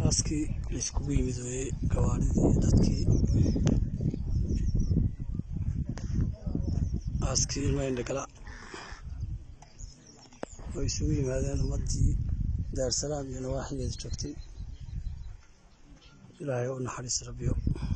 aaskii la iskugu yimid way gawaaridii dadkii aaskii ilmayn dhagala way isugu yimaadeen ummadii Daar Salaam iyo nawaaxigeeda joogtay ilaahay u naxariis rabbiyo